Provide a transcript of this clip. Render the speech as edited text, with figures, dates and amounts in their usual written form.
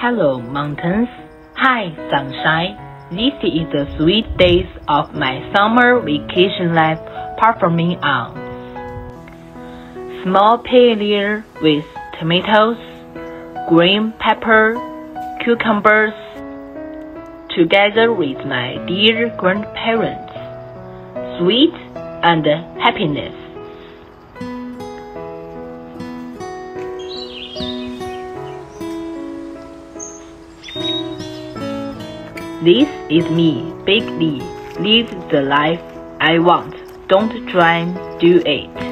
Hello mountains, hi sunshine. This is the sweet days of my summer vacation life performing on. Small paella with tomatoes, green pepper, cucumbers, together with my dear grandparents. Sweet and happiness. This is me, Big Lee. Live the life I want. Don't try and do it.